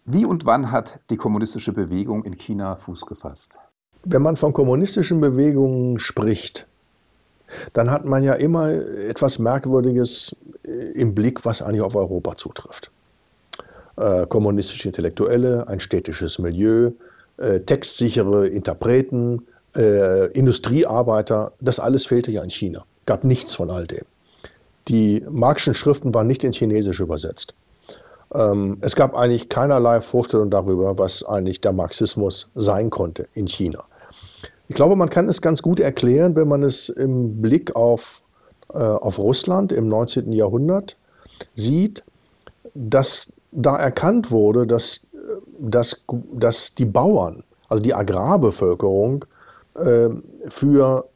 Wie und wann hat die kommunistische Bewegung in China Fuß gefasst? Wenn man von kommunistischen Bewegungen spricht, dann hat man ja immer etwas Merkwürdiges im Blick, was eigentlich auf Europa zutrifft. Kommunistische Intellektuelle, ein städtisches Milieu, textsichere Interpreten, Industriearbeiter, das alles fehlte ja in China. Gab nichts von all dem. Die Marxischen Schriften waren nicht ins Chinesische übersetzt. Es gab eigentlich keinerlei Vorstellung darüber, was eigentlich der Marxismus sein konnte in China. Ich glaube, man kann es ganz gut erklären, wenn man es im Blick auf Russland im 19. Jahrhundert sieht, dass da erkannt wurde, dass die Bauern, also die Agrarbevölkerung, für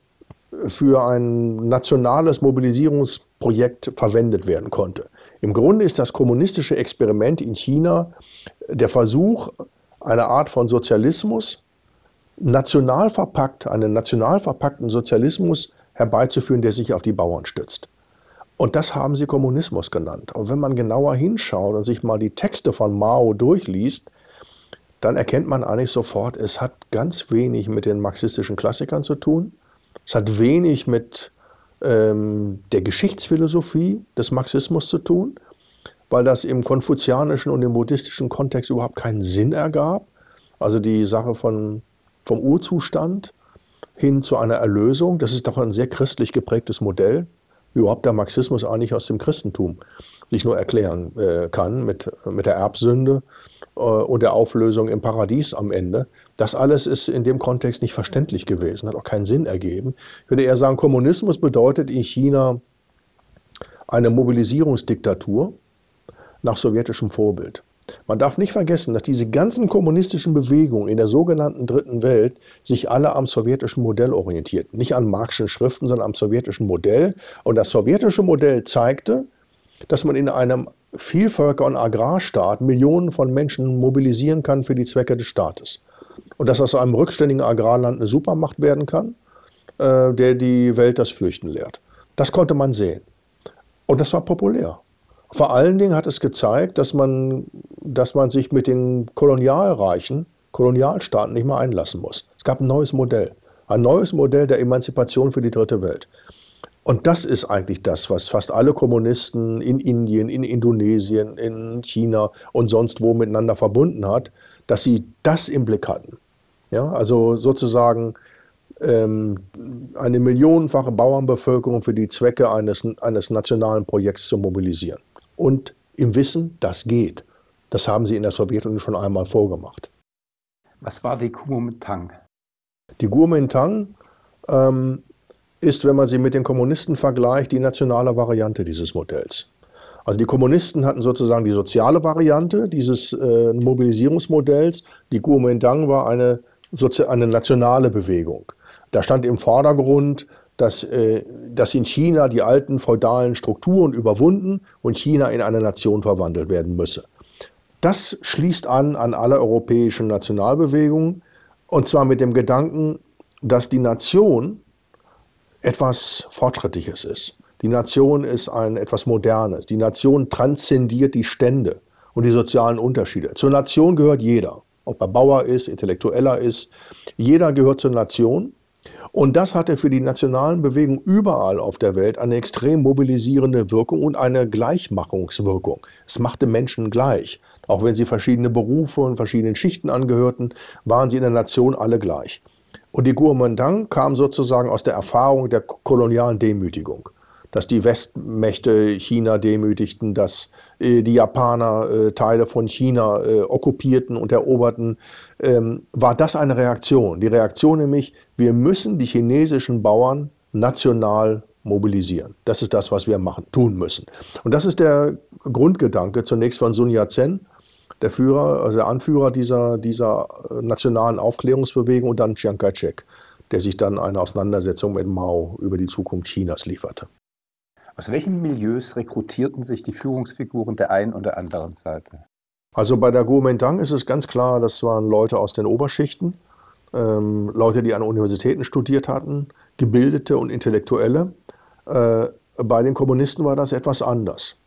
ein nationales Mobilisierungsprojekt verwendet werden konnte. Im Grunde ist das kommunistische Experiment in China der Versuch, eine Art von Sozialismus, einen national verpackten Sozialismus herbeizuführen, der sich auf die Bauern stützt. Und das haben sie Kommunismus genannt. Und wenn man genauer hinschaut und sich mal die Texte von Mao durchliest, dann erkennt man eigentlich sofort, es hat ganz wenig mit den marxistischen Klassikern zu tun. Es hat wenig mit der Geschichtsphilosophie des Marxismus zu tun, weil das im konfuzianischen und im buddhistischen Kontext überhaupt keinen Sinn ergab. Also die Sache vom Urzustand hin zu einer Erlösung, das ist doch ein sehr christlich geprägtes Modell, wie überhaupt der Marxismus eigentlich aus dem Christentum sich nur erklären kann, mit der Erbsünde und der Auflösung im Paradies am Ende. Das alles ist in dem Kontext nicht verständlich gewesen, hat auch keinen Sinn ergeben. Ich würde eher sagen, Kommunismus bedeutet in China eine Mobilisierungsdiktatur nach sowjetischem Vorbild. Man darf nicht vergessen, dass diese ganzen kommunistischen Bewegungen in der sogenannten Dritten Welt sich alle am sowjetischen Modell orientierten. Nicht an Marxischen Schriften, sondern am sowjetischen Modell. Und das sowjetische Modell zeigte, dass man in einem Vielvölker- und Agrarstaat Millionen von Menschen mobilisieren kann für die Zwecke des Staates. Und dass aus einem rückständigen Agrarland eine Supermacht werden kann, der die Welt das Fürchten lehrt. Das konnte man sehen. Und das war populär. Vor allen Dingen hat es gezeigt, dass man sich mit den Kolonialstaaten nicht mehr einlassen muss. Es gab ein neues Modell der Emanzipation für die Dritte Welt. Und das ist eigentlich das, was fast alle Kommunisten in Indien, in Indonesien, in China und sonst wo miteinander verbunden hat, dass sie das im Blick hatten. Ja, also sozusagen eine millionenfache Bauernbevölkerung für die Zwecke eines nationalen Projekts zu mobilisieren. Und im Wissen, das geht. Das haben sie in der Sowjetunion schon einmal vorgemacht. Was war die Kuomintang? Die Kuomintang ist, wenn man sie mit den Kommunisten vergleicht, die nationale Variante dieses Modells. Also die Kommunisten hatten sozusagen die soziale Variante dieses Mobilisierungsmodells. Die Kuomintang war eine nationale Bewegung. Da stand im Vordergrund, dass in China die alten feudalen Strukturen überwunden und China in eine Nation verwandelt werden müsse. Das schließt an alle europäischen Nationalbewegungen, und zwar mit dem Gedanken, dass die Nation etwas Fortschrittliches ist. Die Nation ist etwas Modernes. Die Nation transzendiert die Stände und die sozialen Unterschiede. Zur Nation gehört jeder, ob er Bauer ist, Intellektueller ist. Jeder gehört zur Nation. Und das hatte für die nationalen Bewegungen überall auf der Welt eine extrem mobilisierende Wirkung und eine Gleichmachungswirkung. Es machte Menschen gleich. Auch wenn sie verschiedene Berufe und verschiedenen Schichten angehörten, waren sie in der Nation alle gleich. Und die Kuomintang kam sozusagen aus der Erfahrung der kolonialen Demütigung. Dass die Westmächte China demütigten, dass die Japaner Teile von China okkupierten und eroberten, war das eine Reaktion. Die Reaktion nämlich, wir müssen die chinesischen Bauern national mobilisieren. Das ist das, was wir tun müssen. Und das ist der Grundgedanke zunächst von Sun Yat-sen, der Anführer dieser nationalen Aufklärungsbewegung, und dann Chiang Kai-shek, der sich dann eine Auseinandersetzung mit Mao über die Zukunft Chinas lieferte. Aus welchen Milieus rekrutierten sich die Führungsfiguren der einen und der anderen Seite? Also bei der Kuomintang ist es ganz klar, das waren Leute aus den Oberschichten, Leute, die an Universitäten studiert hatten, Gebildete und Intellektuelle. Bei den Kommunisten war das etwas anders.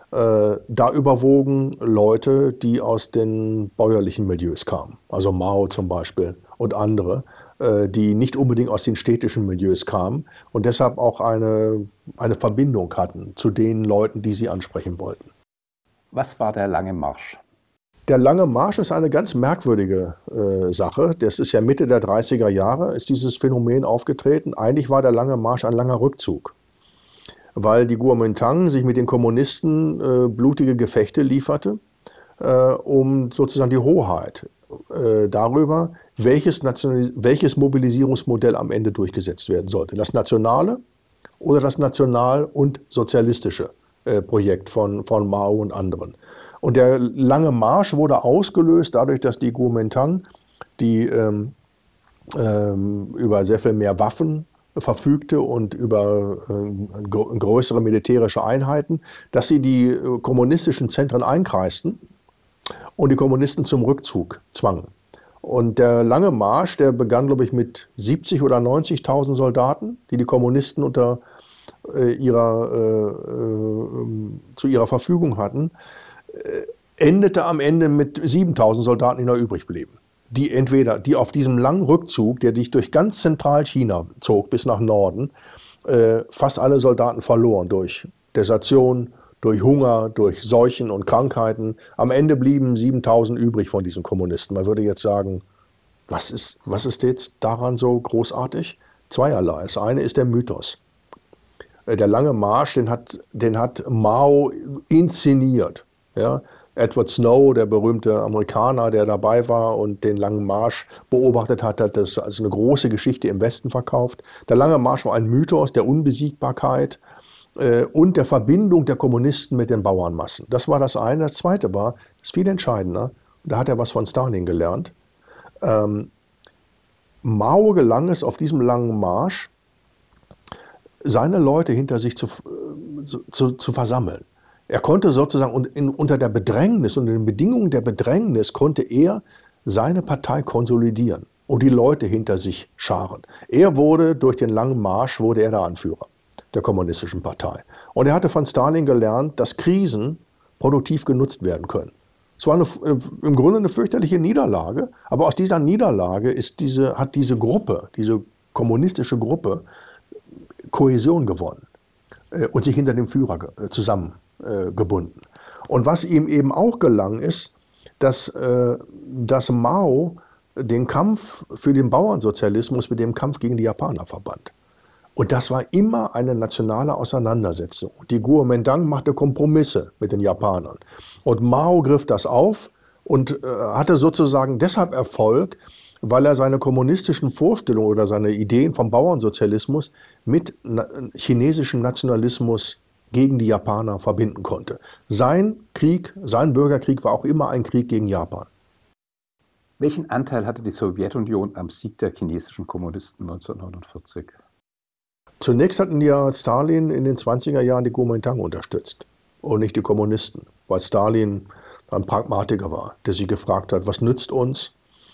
Da überwogen Leute, die aus den bäuerlichen Milieus kamen, also Mao zum Beispiel und andere, die nicht unbedingt aus den städtischen Milieus kamen und deshalb auch eine Verbindung hatten zu den Leuten, die sie ansprechen wollten. Was war der Lange Marsch? Der Lange Marsch ist eine ganz merkwürdige Sache. Das ist ja Mitte der 30er Jahre, ist dieses Phänomen aufgetreten. Eigentlich war der Lange Marsch ein langer Rückzug, weil die Kuomintang sich mit den Kommunisten blutige Gefechte lieferte, um sozusagen die Hoheit darüber, welches Mobilisierungsmodell am Ende durchgesetzt werden sollte. Das nationale oder das national- und sozialistische Projekt von Mao und anderen. Und der Lange Marsch wurde ausgelöst dadurch, dass die Kuomintang, die über sehr viel mehr Waffen verfügte und über größere militärische Einheiten, dass sie die kommunistischen Zentren einkreisten und die Kommunisten zum Rückzug zwangen. Und der Lange Marsch, der begann, glaube ich, mit 70.000 oder 90.000 Soldaten, die die Kommunisten zu ihrer Verfügung hatten, endete am Ende mit 7.000 Soldaten, die noch übrig blieben. Die auf diesem langen Rückzug, der sich durch ganz Zentralchina zog bis nach Norden, fast alle Soldaten verloren durch Desertion, durch Hunger, durch Seuchen und Krankheiten. Am Ende blieben 7.000 übrig von diesen Kommunisten. Man würde jetzt sagen, was ist jetzt daran so großartig? Zweierlei. Das eine ist der Mythos. Der Lange Marsch, den hat Mao inszeniert. Ja? Edward Snow, der berühmte Amerikaner, der dabei war und den Langen Marsch beobachtet hat, hat das als eine große Geschichte im Westen verkauft. Der Lange Marsch war ein Mythos der Unbesiegbarkeit und der Verbindung der Kommunisten mit den Bauernmassen. Das war das eine. Das zweite war, das ist viel entscheidender, da hat er was von Stalin gelernt. Mao gelang es auf diesem Langen Marsch, seine Leute hinter sich zu versammeln. Er konnte sozusagen unter der Bedrängnis, unter den Bedingungen der Bedrängnis, konnte er seine Partei konsolidieren und die Leute hinter sich scharen. Durch den Langen Marsch wurde er der Anführer der kommunistischen Partei. Und er hatte von Stalin gelernt, dass Krisen produktiv genutzt werden können. Es war im Grunde eine fürchterliche Niederlage, aber aus dieser Niederlage hat diese kommunistische Gruppe, Kohäsion gewonnen und sich hinter dem Führer zusammengebunden. Und was ihm eben auch gelang, ist, dass Mao den Kampf für den Bauernsozialismus mit dem Kampf gegen die Japaner verband. Und das war immer eine nationale Auseinandersetzung. Die Kuomintang machte Kompromisse mit den Japanern. Und Mao griff das auf und hatte sozusagen deshalb Erfolg, weil er seine kommunistischen Vorstellungen oder seine Ideen vom Bauernsozialismus mit chinesischem Nationalismus gegen die Japaner verbinden konnte. Sein Bürgerkrieg war auch immer ein Krieg gegen Japan. Welchen Anteil hatte die Sowjetunion am Sieg der chinesischen Kommunisten 1949? Zunächst hatten ja Stalin in den 20er Jahren die Kuomintang unterstützt und nicht die Kommunisten, weil Stalin ein Pragmatiker war, der sich gefragt hat, was nützt uns,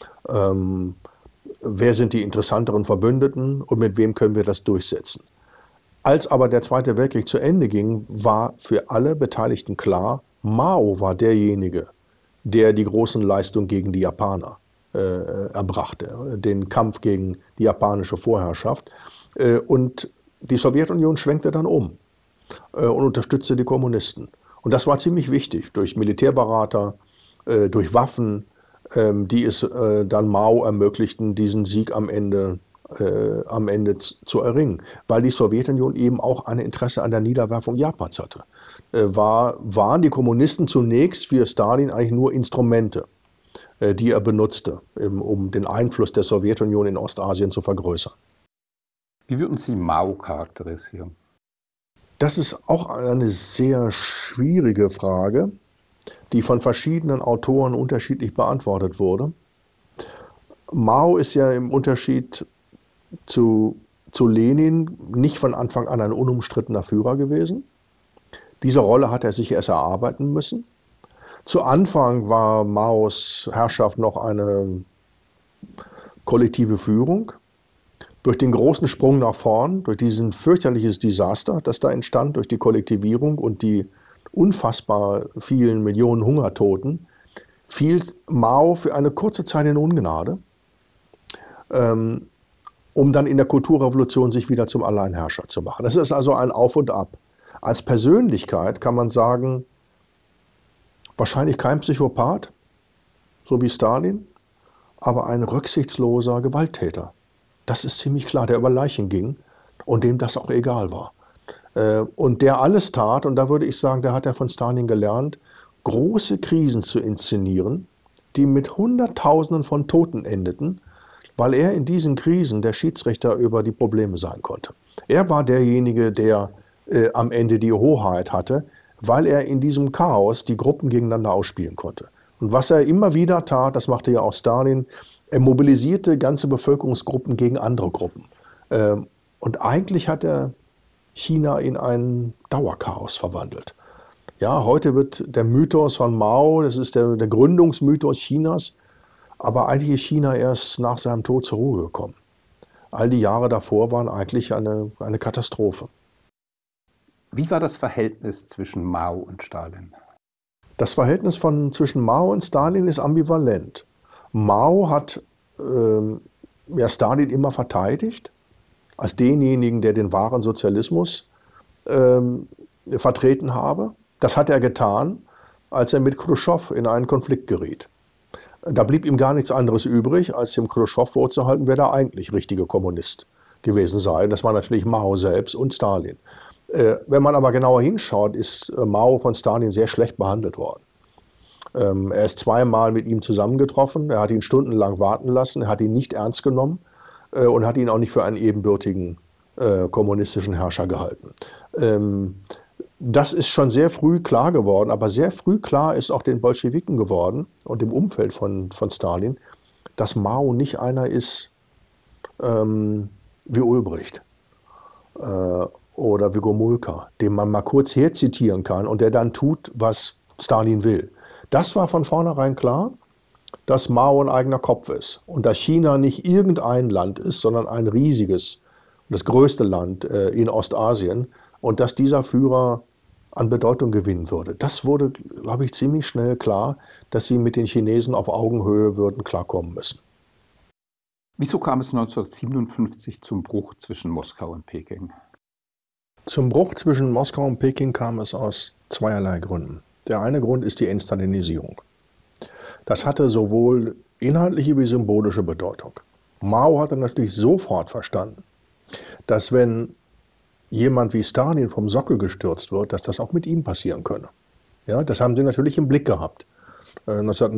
wer sind die interessanteren Verbündeten und mit wem können wir das durchsetzen. Als aber der Zweite Weltkrieg zu Ende ging, war für alle Beteiligten klar, Mao war derjenige, der die großen Leistungen gegen die Japaner erbrachte, den Kampf gegen die japanische Vorherrschaft. Und die Sowjetunion schwenkte dann um und unterstützte die Kommunisten. Und das war ziemlich wichtig, durch Militärberater, durch Waffen, die es dann Mao ermöglichten, diesen Sieg am Ende zu erringen. Weil die Sowjetunion eben auch ein Interesse an der Niederwerfung Japans hatte. Waren die Kommunisten zunächst für Stalin eigentlich nur Instrumente, die er benutzte, um den Einfluss der Sowjetunion in Ostasien zu vergrößern. Wie würden Sie Mao charakterisieren? Das ist auch eine sehr schwierige Frage, die von verschiedenen Autoren unterschiedlich beantwortet wurde. Mao ist ja im Unterschied zu Lenin nicht von Anfang an ein unumstrittener Führer gewesen. Diese Rolle hat er sich erst erarbeiten müssen. Zu Anfang war Maos Herrschaft noch eine kollektive Führung. Durch den großen Sprung nach vorn, durch diesen fürchterliches Desaster, das da entstand, durch die Kollektivierung und unfassbar vielen Millionen Hungertoten, fiel Mao für eine kurze Zeit in Ungnade, um dann in der Kulturrevolution sich wieder zum Alleinherrscher zu machen. Das ist also ein Auf und Ab. Als Persönlichkeit kann man sagen, wahrscheinlich kein Psychopath, so wie Stalin, aber ein rücksichtsloser Gewalttäter. Das ist ziemlich klar, der über Leichen ging und dem das auch egal war. Und der alles tat, und da würde ich sagen, der hat ja von Stalin gelernt, große Krisen zu inszenieren, die mit Hunderttausenden von Toten endeten, weil er in diesen Krisen der Schiedsrichter über die Probleme sein konnte. Er war derjenige, der am Ende die Hoheit hatte, weil er in diesem Chaos die Gruppen gegeneinander ausspielen konnte. Und was er immer wieder tat, das machte ja auch Stalin, er mobilisierte ganze Bevölkerungsgruppen gegen andere Gruppen. Und eigentlich hat er China in ein Dauerchaos verwandelt. Ja, heute wird der Mythos von Mao, das ist der Gründungsmythos Chinas, aber eigentlich ist China erst nach seinem Tod zur Ruhe gekommen. All die Jahre davor waren eigentlich eine Katastrophe. Wie war das Verhältnis zwischen Mao und Stalin? Das Verhältnis zwischen Mao und Stalin ist ambivalent. Mao hat Stalin immer verteidigt, als denjenigen, der den wahren Sozialismus vertreten habe. Das hat er getan, als er mit Chruschtschow in einen Konflikt geriet. Da blieb ihm gar nichts anderes übrig, als dem Chruschtschow vorzuhalten, wer der eigentlich richtige Kommunist gewesen sei. Das war natürlich Mao selbst und Stalin. Wenn man aber genauer hinschaut, ist Mao von Stalin sehr schlecht behandelt worden. Er ist zweimal mit ihm zusammengetroffen, er hat ihn stundenlang warten lassen, er hat ihn nicht ernst genommen und hat ihn auch nicht für einen ebenbürtigen kommunistischen Herrscher gehalten. Das ist schon sehr früh klar geworden, aber sehr früh klar ist auch den Bolschewiken geworden und im Umfeld von Stalin, dass Mao nicht einer ist wie Ulbricht oder wie Gomulka, den man mal kurz herzitieren kann und der dann tut, was Stalin will. Das war von vornherein klar, dass Mao ein eigener Kopf ist und dass China nicht irgendein Land ist, sondern ein riesiges, das größte Land in Ostasien und dass dieser Führer an Bedeutung gewinnen würde. Das wurde, glaube ich, ziemlich schnell klar, dass sie mit den Chinesen auf Augenhöhe würden klarkommen müssen. Wieso kam es 1957 zum Bruch zwischen Moskau und Peking? Zum Bruch zwischen Moskau und Peking kam es aus zweierlei Gründen. Der eine Grund ist die Entstalinisierung. Das hatte sowohl inhaltliche wie symbolische Bedeutung. Mao hatte natürlich sofort verstanden, dass wenn jemand wie Stalin vom Sockel gestürzt wird, dass das auch mit ihm passieren könne. Ja, das haben sie natürlich im Blick gehabt. Seit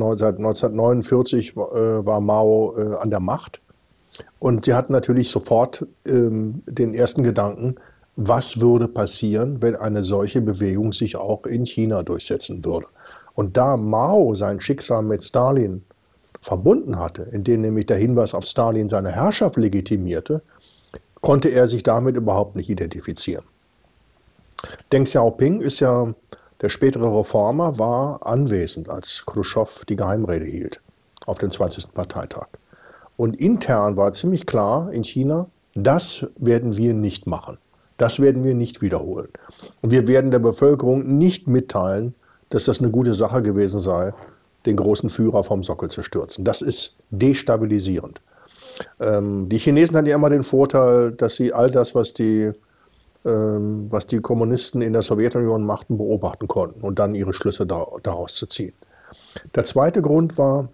1949 war Mao an der Macht und sie hatten natürlich sofort den ersten Gedanken, was würde passieren, wenn eine solche Bewegung sich auch in China durchsetzen würde. Und da Mao sein Schicksal mit Stalin verbunden hatte, indem nämlich der Hinweis auf Stalin seine Herrschaft legitimierte, konnte er sich damit überhaupt nicht identifizieren. Deng Xiaoping ist ja der spätere Reformer, war anwesend, als Chruschtschow die Geheimrede hielt auf dem 20. Parteitag. Und intern war ziemlich klar in China, das werden wir nicht machen. Das werden wir nicht wiederholen. Und wir werden der Bevölkerung nicht mitteilen, dass das eine gute Sache gewesen sei, den großen Führer vom Sockel zu stürzen. Das ist destabilisierend. Die Chinesen hatten ja immer den Vorteil, dass sie all das, was die Kommunisten in der Sowjetunion machten, beobachten konnten und dann ihre Schlüsse daraus zu ziehen. Der zweite Grund war,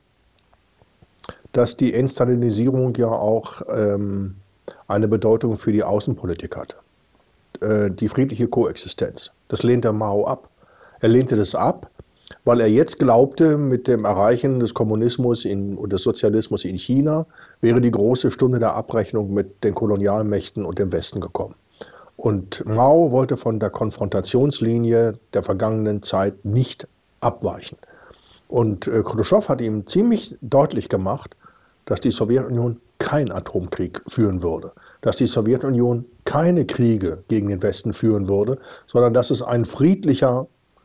dass die Entstalinisierung ja auch eine Bedeutung für die Außenpolitik hatte. Die friedliche Koexistenz. Das lehnte Mao ab. Er lehnte das ab, weil er jetzt glaubte, mit dem Erreichen des Kommunismus und des Sozialismus in China wäre die große Stunde der Abrechnung mit den Kolonialmächten und dem Westen gekommen. Und Mao wollte von der Konfrontationslinie der vergangenen Zeit nicht abweichen. Und Chruschtschow hat ihm ziemlich deutlich gemacht, dass die Sowjetunion keinen Atomkrieg führen würde, dass die Sowjetunion keine Kriege gegen den Westen führen würde, sondern dass es einen friedlichen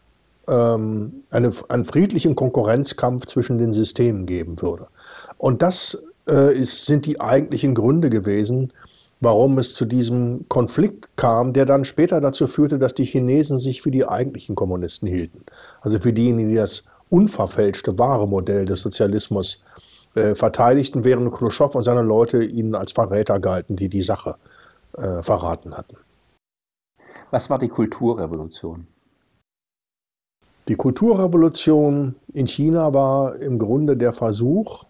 Konkurrenzkampf zwischen den Systemen geben würde. Und das sind die eigentlichen Gründe gewesen, warum es zu diesem Konflikt kam, der dann später dazu führte, dass die Chinesen sich für die eigentlichen Kommunisten hielten. Also für diejenigen, die das unverfälschte, wahre Modell des Sozialismus verteidigten, während Khrushchev und seine Leute ihnen als Verräter galten, die die Sache verraten hatten. Was war die Kulturrevolution? Die Kulturrevolution in China war im Grunde der Versuch,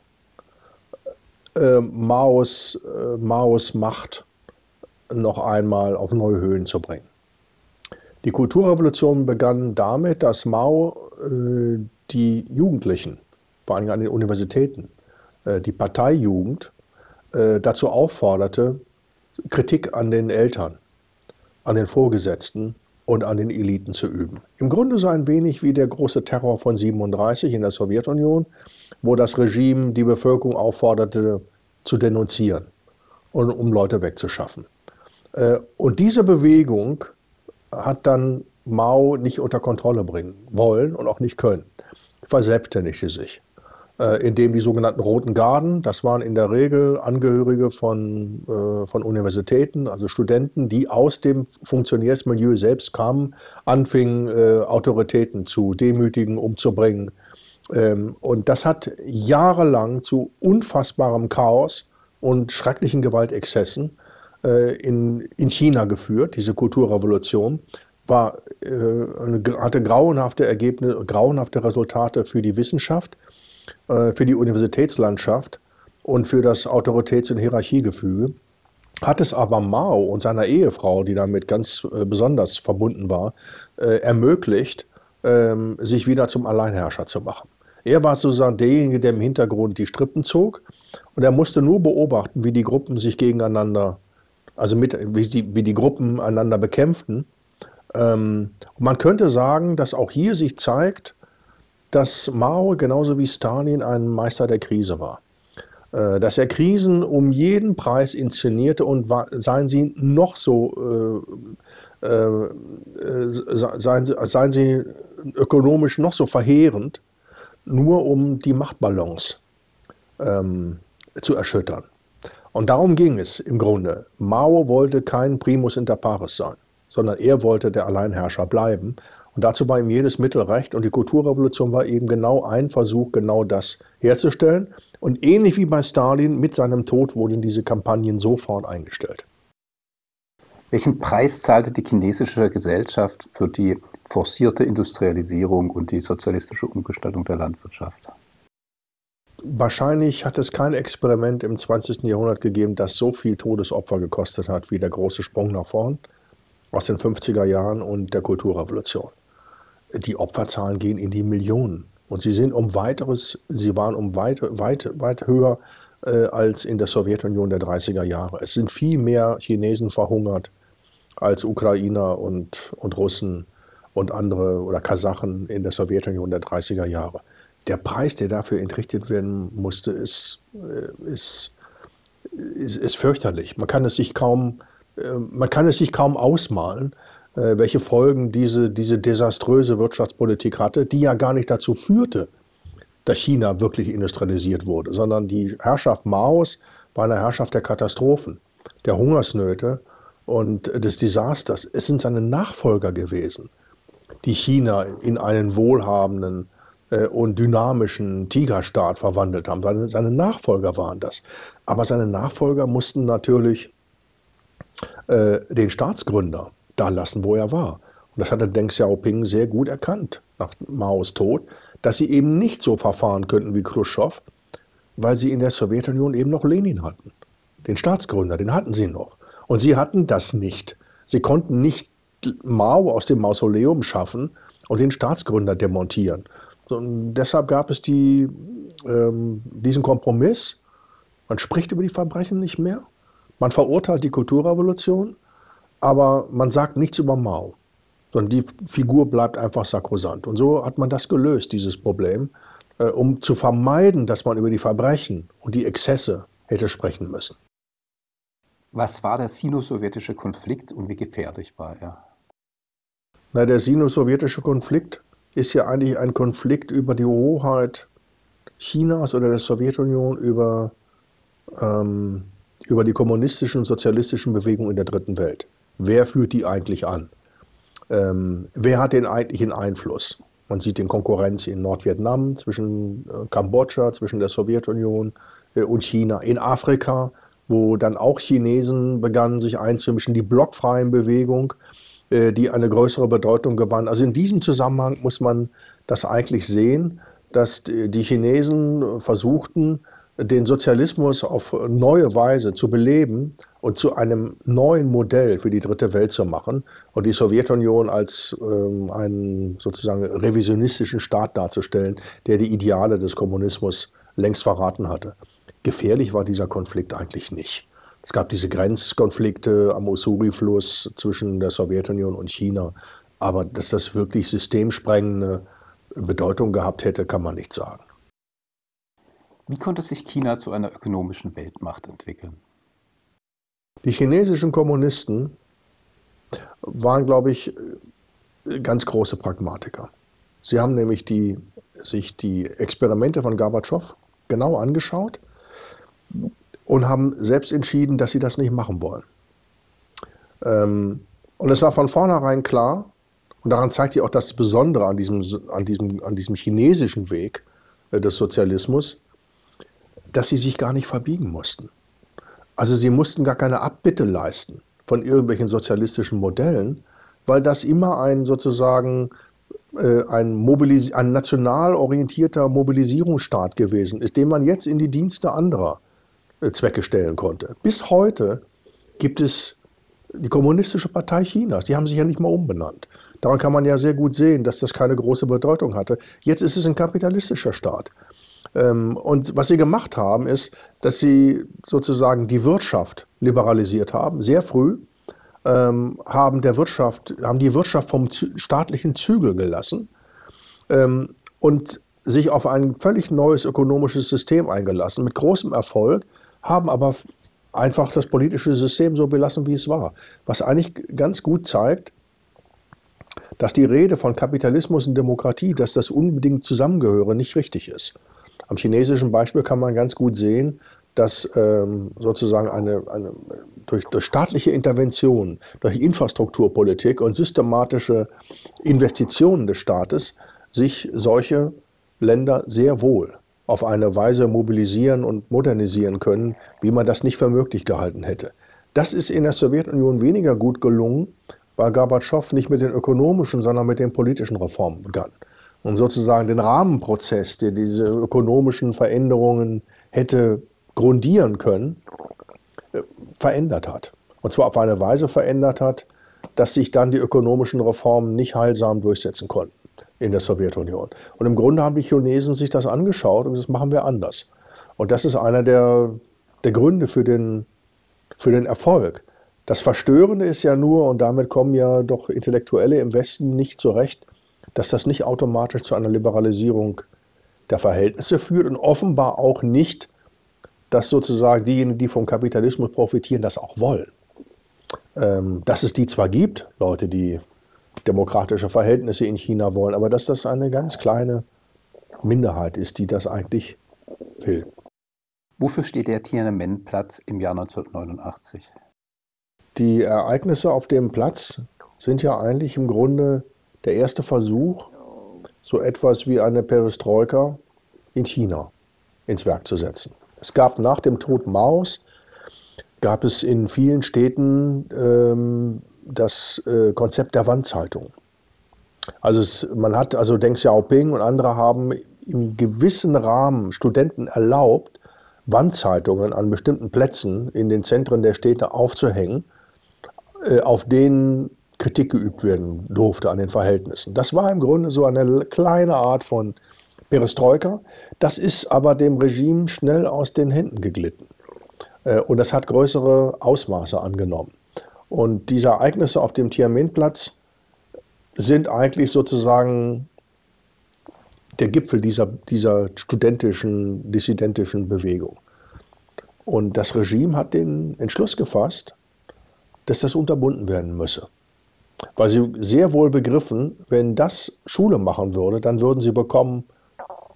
Maos Macht noch einmal auf neue Höhen zu bringen. Die Kulturrevolution begann damit, dass Mao die Jugendlichen, vor allem an den Universitäten, die Parteijugend, dazu aufforderte, Kritik an den Eltern, an den Vorgesetzten und an den Eliten zu üben. Im Grunde so ein wenig wie der große Terror von 1937 in der Sowjetunion, wo das Regime die Bevölkerung aufforderte, zu denunzieren und um Leute wegzuschaffen. Und diese Bewegung hat dann Mao nicht unter Kontrolle bringen wollen und auch nicht können. Verselbstständigte sich, indem die sogenannten Roten Garden, das waren in der Regel Angehörige von Universitäten, also Studenten, die aus dem Funktionärsmilieu selbst kamen, anfingen, Autoritäten zu demütigen, umzubringen. Und das hat jahrelang zu unfassbarem Chaos und schrecklichen Gewaltexzessen in China geführt. Diese Kulturrevolution hatte grauenhafte Resultate für die Wissenschaft, für die Universitätslandschaft und für das Autoritäts- und Hierarchiegefüge. Hat es aber Mao und seiner Ehefrau, die damit ganz besonders verbunden war, ermöglicht, sich wieder zum Alleinherrscher zu machen. Er war sozusagen derjenige, der im Hintergrund die Strippen zog, und er musste nur beobachten, wie die Gruppen sich gegeneinander, wie die Gruppen einander bekämpften. Und man könnte sagen, dass auch hier sich zeigt, dass Mao genauso wie Stalin ein Meister der Krise war. Dass er Krisen um jeden Preis inszenierte, und seien sie ökonomisch noch so verheerend, nur um die Machtbalance zu erschüttern. Und darum ging es im Grunde. Mao wollte kein Primus inter pares sein, sondern er wollte der Alleinherrscher bleiben. Und dazu war ihm jedes Mittel recht. Und die Kulturrevolution war eben genau ein Versuch, genau das herzustellen. Und ähnlich wie bei Stalin, mit seinem Tod wurden diese Kampagnen sofort eingestellt. Welchen Preis zahlte die chinesische Gesellschaft für die forcierte Industrialisierung und die sozialistische Umgestaltung der Landwirtschaft? Wahrscheinlich hat es kein Experiment im 20. Jahrhundert gegeben, das so viel Todesopfer gekostet hat wie der große Sprung nach vorn aus den 50er Jahren und der Kulturrevolution. Die Opferzahlen gehen in die Millionen. Und sie waren um weit höher als in der Sowjetunion der 30er Jahre. Es sind viel mehr Chinesen verhungert als Ukrainer und Russen und andere oder Kasachen in der Sowjetunion der 30er Jahre. Der Preis, der dafür entrichtet werden musste, ist fürchterlich. Man kann es sich kaum ausmalen, welche Folgen diese desaströse Wirtschaftspolitik hatte, die ja gar nicht dazu führte, dass China wirklich industrialisiert wurde, sondern die Herrschaft Maos war eine Herrschaft der Katastrophen, der Hungersnöte und des Desasters. Es sind seine Nachfolger gewesen, die China in einen wohlhabenden und dynamischen Tigerstaat verwandelt haben. Seine Nachfolger waren das. Aber seine Nachfolger mussten natürlich den Staatsgründer da lassen, wo er war. Und das hatte Deng Xiaoping sehr gut erkannt nach Maos Tod, dass sie eben nicht so verfahren könnten wie Khrushchev, weil sie in der Sowjetunion eben noch Lenin hatten. Den Staatsgründer, den hatten sie noch. Und sie hatten das nicht. Sie konnten nicht Mao aus dem Mausoleum schaffen und den Staatsgründer demontieren. Und deshalb gab es diesen Kompromiss. Man spricht über die Verbrechen nicht mehr. Man verurteilt die Kulturrevolution, aber man sagt nichts über Mao. Sondern die Figur bleibt einfach sakrosant. Und so hat man das gelöst, dieses Problem, um zu vermeiden, dass man über die Verbrechen und die Exzesse hätte sprechen müssen. Was war der sino-sowjetische Konflikt und wie gefährlich war er? Na, der sino-sowjetische Konflikt ist ja eigentlich ein Konflikt über die Hoheit Chinas oder der Sowjetunion über über die kommunistischen und sozialistischen Bewegungen in der Dritten Welt. Wer führt die eigentlich an? Wer hat den eigentlichen Einfluss? Man sieht den Konkurrenz in Nordvietnam, zwischen Kambodscha, zwischen der Sowjetunion und China. In Afrika, wo dann auch Chinesen begannen, sich einzumischen, die blockfreien Bewegung, die eine größere Bedeutung gewann. Also in diesem Zusammenhang muss man das eigentlich sehen, dass die Chinesen versuchten, den Sozialismus auf neue Weise zu beleben und zu einem neuen Modell für die Dritte Welt zu machen und die Sowjetunion als einen sozusagen revisionistischen Staat darzustellen, der die Ideale des Kommunismus längst verraten hatte. Gefährlich war dieser Konflikt eigentlich nicht. Es gab diese Grenzkonflikte am Ussuri-Fluss zwischen der Sowjetunion und China, aber dass das wirklich systemsprengende Bedeutung gehabt hätte, kann man nicht sagen. Wie konnte sich China zu einer ökonomischen Weltmacht entwickeln? Die chinesischen Kommunisten waren, glaube ich, ganz große Pragmatiker. Sie haben nämlich sich die Experimente von Gorbatschow genau angeschaut und haben selbst entschieden, dass sie das nicht machen wollen. Und es war von vornherein klar, und daran zeigt sich auch das Besondere an diesem chinesischen Weg des Sozialismus, dass sie sich gar nicht verbiegen mussten. Also sie mussten gar keine Abbitte leisten von irgendwelchen sozialistischen Modellen, weil das immer ein sozusagen ein national orientierter Mobilisierungsstaat gewesen ist, den man jetzt in die Dienste anderer Zwecke stellen konnte. Bis heute gibt es die Kommunistische Partei Chinas, die haben sich ja nicht mal umbenannt. Daran kann man ja sehr gut sehen, dass das keine große Bedeutung hatte. Jetzt ist es ein kapitalistischer Staat. Und was sie gemacht haben, ist, dass sie sozusagen die Wirtschaft liberalisiert haben, sehr früh, haben die Wirtschaft vom staatlichen Zügel gelassen und sich auf ein völlig neues ökonomisches System eingelassen, mit großem Erfolg, haben aber einfach das politische System so belassen, wie es war. Was eigentlich ganz gut zeigt, dass die Rede von Kapitalismus und Demokratie, dass das unbedingt zusammengehöre, nicht richtig ist. Am chinesischen Beispiel kann man ganz gut sehen, dass sozusagen durch staatliche Intervention, durch Infrastrukturpolitik und systematische Investitionen des Staates sich solche Länder sehr wohl auf eine Weise mobilisieren und modernisieren können, wie man das nicht für möglich gehalten hätte. Das ist in der Sowjetunion weniger gut gelungen, weil Gorbatschow nicht mit den ökonomischen, sondern mit den politischen Reformen begann. Und sozusagen den Rahmenprozess, der diese ökonomischen Veränderungen hätte grundieren können, verändert hat. Und zwar auf eine Weise verändert hat, dass sich dann die ökonomischen Reformen nicht heilsam durchsetzen konnten in der Sowjetunion. Und im Grunde haben die Chinesen sich das angeschaut und das machen wir anders. Und das ist einer der Gründe für den Erfolg. Das Verstörende ist ja nur, und damit kommen ja doch Intellektuelle im Westen nicht zurecht, dass das nicht automatisch zu einer Liberalisierung der Verhältnisse führt und offenbar auch nicht, dass sozusagen diejenigen, die vom Kapitalismus profitieren, das auch wollen. Dass es die zwar gibt, Leute, die demokratische Verhältnisse in China wollen, aber dass das eine ganz kleine Minderheit ist, die das eigentlich will. Wofür steht der Tiananmen-Platz im Jahr 1989? Die Ereignisse auf dem Platz sind ja eigentlich im Grunde der erste Versuch, so etwas wie eine Perestroika in China ins Werk zu setzen. Es gab nach dem Tod Maos, gab es in vielen Städten das Konzept der Wandzeitung. Also Deng Xiaoping und andere haben im gewissen Rahmen Studenten erlaubt, Wandzeitungen an bestimmten Plätzen in den Zentren der Städte aufzuhängen, auf denen Kritik geübt werden durfte an den Verhältnissen. Das war im Grunde so eine kleine Art von Perestroika. Das ist aber dem Regime schnell aus den Händen geglitten. Und das hat größere Ausmaße angenommen. Und diese Ereignisse auf dem Tiananmenplatz sind eigentlich sozusagen der Gipfel dieser studentischen, dissidentischen Bewegung. Und das Regime hat den Entschluss gefasst, dass das unterbunden werden müsse. Weil sie sehr wohl begriffen, wenn das Schule machen würde, dann würden sie bekommen,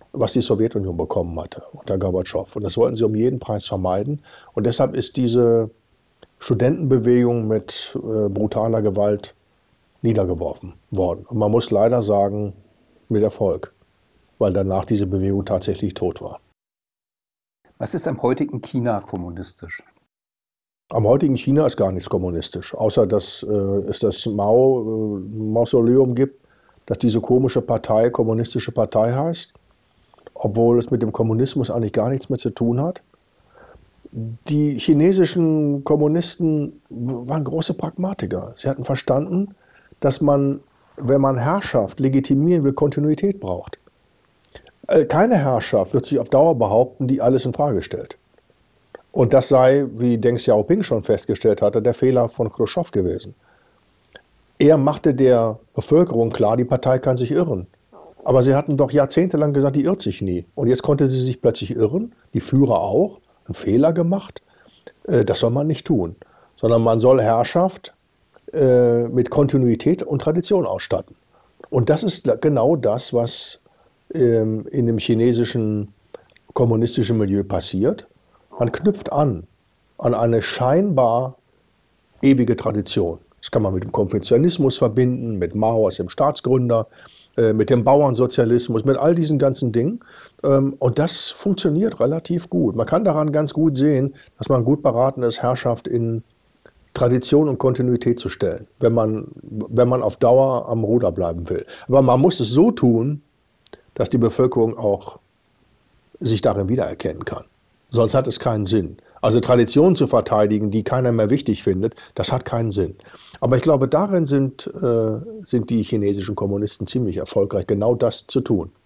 was die Sowjetunion bekommen hatte unter Gorbatschow. Und das wollten sie um jeden Preis vermeiden. Und deshalb ist diese Studentenbewegung mit brutaler Gewalt niedergeworfen worden. Und man muss leider sagen, mit Erfolg, weil danach diese Bewegung tatsächlich tot war. Was ist am heutigen China kommunistisch? Am heutigen China ist gar nichts kommunistisch, außer dass es das Mausoleum gibt, dass diese komische Partei kommunistische Partei heißt, obwohl es mit dem Kommunismus eigentlich gar nichts mehr zu tun hat. Die chinesischen Kommunisten waren große Pragmatiker. Sie hatten verstanden, dass man, wenn man Herrschaft legitimieren will, Kontinuität braucht. Keine Herrschaft wird sich auf Dauer behaupten, die alles in Frage stellt. Und das sei, wie Deng Xiaoping schon festgestellt hatte, der Fehler von Chruschtschow gewesen. Er machte der Bevölkerung klar, die Partei kann sich irren. Aber sie hatten doch jahrzehntelang gesagt, die irrt sich nie. Und jetzt konnte sie sich plötzlich irren, die Führer auch, einen Fehler gemacht. Das soll man nicht tun, sondern man soll Herrschaft mit Kontinuität und Tradition ausstatten. Und das ist genau das, was in dem chinesischen kommunistischen Milieu passiert. Man knüpft an eine scheinbar ewige Tradition. Das kann man mit dem Konfuzianismus verbinden, mit Mao als dem Staatsgründer, mit dem Bauernsozialismus, mit all diesen ganzen Dingen. Und das funktioniert relativ gut. Man kann daran ganz gut sehen, dass man gut beraten ist, Herrschaft in Tradition und Kontinuität zu stellen, wenn man auf Dauer am Ruder bleiben will. Aber man muss es so tun, dass die Bevölkerung auch sich darin wiedererkennen kann. Sonst hat es keinen Sinn. Also Traditionen zu verteidigen, die keiner mehr wichtig findet, das hat keinen Sinn. Aber ich glaube, darin sind die chinesischen Kommunisten ziemlich erfolgreich, genau das zu tun.